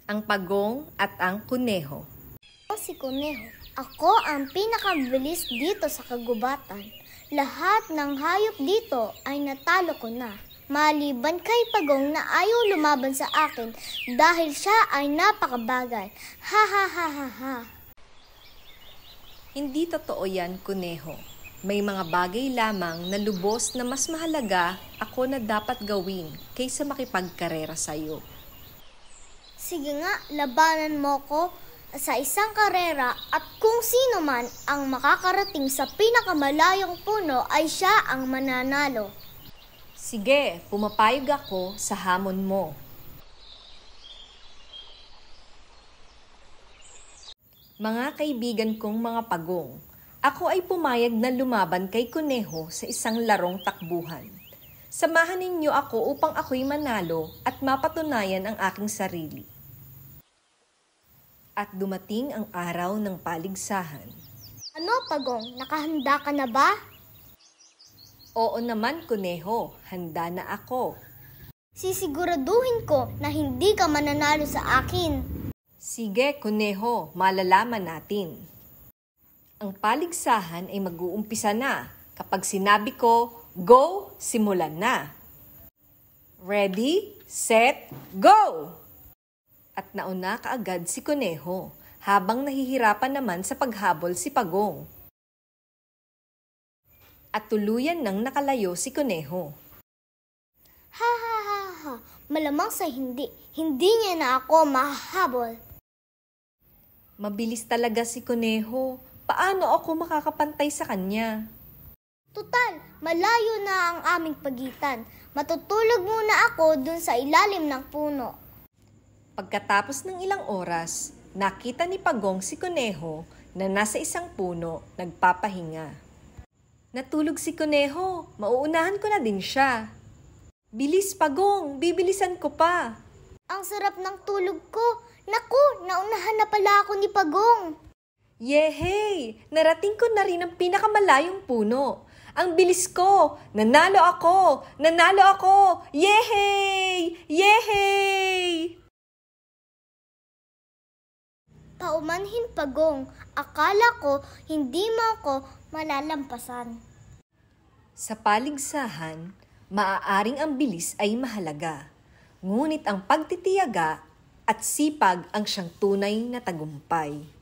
Ang pagong at ang kuneho. Ako si Kuneho. Ako ang pinakabilis dito sa kagubatan. Lahat ng hayop dito ay natalo ko na. Maliban kay Pagong na ayaw lumaban sa akin dahil siya ay napakabagal. Ha ha ha ha ha. Hindi totoo yan, Kuneho. May mga bagay lamang na lubos na mas mahalaga ako na dapat gawin kaysa makipagkarera sa'yo. Sige nga, labanan mo ko sa isang karera at kung sino man ang makakarating sa pinakamalayong puno ay siya ang mananalo. Sige, pumapayag ako sa hamon mo. Mga kaibigan kong mga pagong, ako ay pumayag na lumaban kay Kuneho sa isang larong takbuhan. Samahan ninyo ako upang ako'y manalo at mapatunayan ang aking sarili. At dumating ang araw ng paligsahan. Ano, Pagong? Nakahanda ka na ba? Oo naman, Kuneho. Handa na ako. Sisiguraduhin ko na hindi ka mananalo sa akin. Sige, Kuneho. Malalaman natin. Ang paligsahan ay mag-uumpisa na. Kapag sinabi ko, go, simulan na. Ready, set, go! At nauna kaagad si Kuneho, habang nahihirapan naman sa paghabol si Pagong. At tuluyan nang nakalayo si Kuneho. Ha ha ha ha, malamang sa hindi. Hindi niya na ako mahahabol. Mabilis talaga si Kuneho. Paano ako makakapantay sa kanya? Tutal, malayo na ang aming pagitan. Matutulog muna ako dun sa ilalim ng puno. Pagkatapos ng ilang oras, nakita ni Pagong si Kuneho na nasa isang puno nagpapahinga. Natulog si Kuneho, mauunahan ko na din siya. Bilis, Pagong, bibilisan ko pa. Ang sarap ng tulog ko. Naku, naunahan na pala ako ni Pagong. Yehey! Narating ko na rin ang pinakamalayong puno. Ang bilis ko! Nanalo ako! Nanalo ako! Yehey! Yehey! Paumanhin, Pagong. Akala ko hindi mo ako malalampasan. Sa paligsahan, maaaring ang bilis ay mahalaga. Ngunit ang pagtitiyaga at sipag ang siyang tunay na tagumpay.